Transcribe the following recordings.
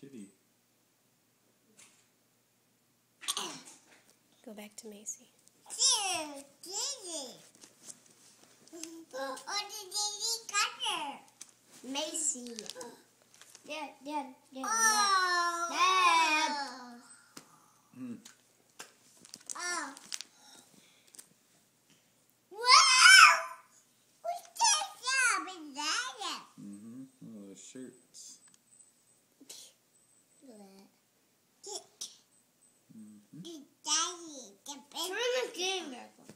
kitty. Go back to Macy. Macy. Dad. Dad. Mm. Oh, the shirts. Turn the game back on.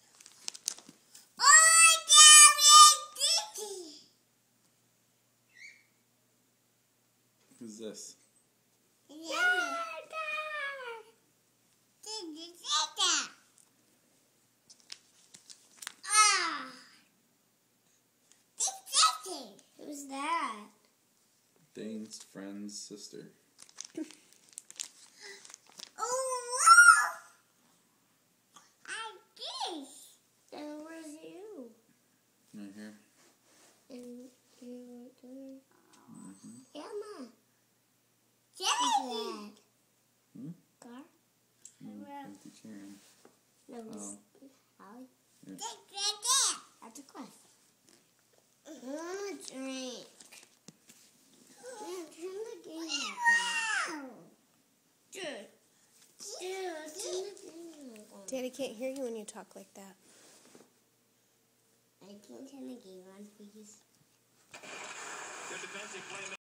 Who's this? Who's that? Dane's friend's sister. And where's you? Right here. And you right there. Mm-hmm. Emma. Who's that? Hmm? Car? Empty chair. No, Oh. Holly. Yeah. That's a quest. I want a drink. Turn the game back on. Dude, turn the game back on. Daddy can't hear you when you talk like that. I can't turn the game on, please. Good defensive play.